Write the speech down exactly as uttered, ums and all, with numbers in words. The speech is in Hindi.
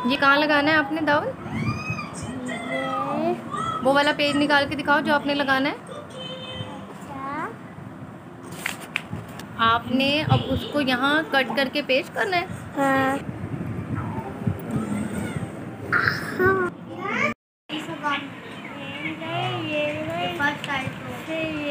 ये कहाँ लगाना है आपने दाउन? वो वाला पेज निकाल के दिखाओ जो आपने लगाना है। आपने अब उसको यहाँ कट करके पेस्ट करना है। हाँ। हाँ।